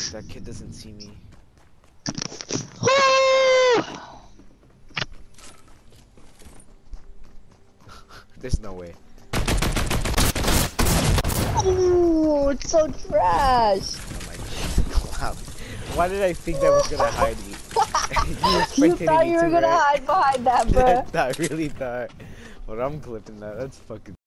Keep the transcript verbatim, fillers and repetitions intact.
That kid doesn't see me. There's no way. Oh, it's so trash. Oh my god. Why did I think that was gonna hide me? you, You thought you were gonna right? hide behind that, bro. I really thought. But I'm clipping that. That's fucking.